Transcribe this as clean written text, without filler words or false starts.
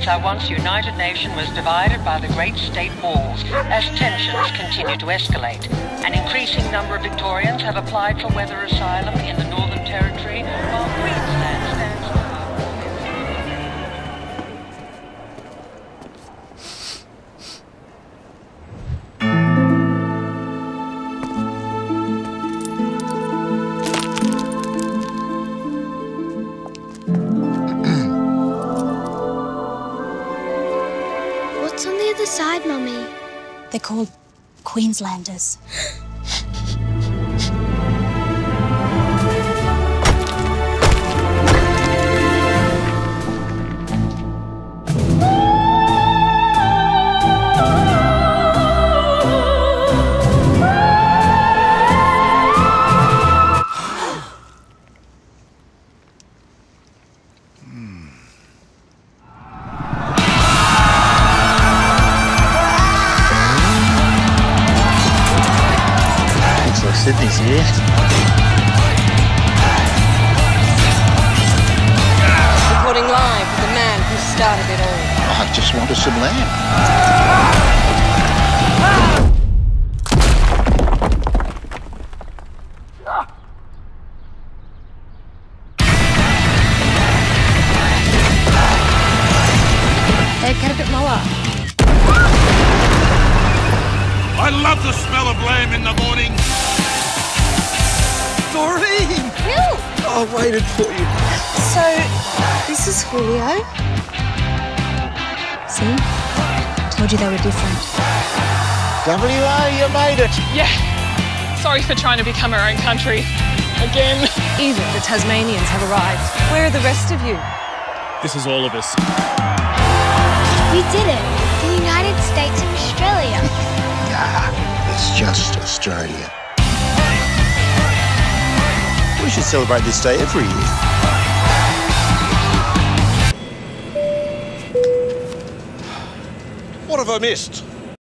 our once united nation was divided by the great state walls as tensions continue to escalate. An increasing number of Victorians have applied for weather asylum in the Northern Territory, while Queensland stands What's on the other side, Mummy? They're called Queenslanders. Sydney's here. Reporting live with the man who started it all. I just wanted some lamb. Get a bit lower. I love the smell of lamb in the morning. Doreen! Will! I waited for you. So, this is Julio. See? Told you they were different. WA, you made it. Yeah. Sorry for trying to become our own country. Again. Even the Tasmanians have arrived. Where are the rest of you? This is all of us. We did it. The United States of Australia. It's just Australia. We should celebrate this day every year. What have I missed?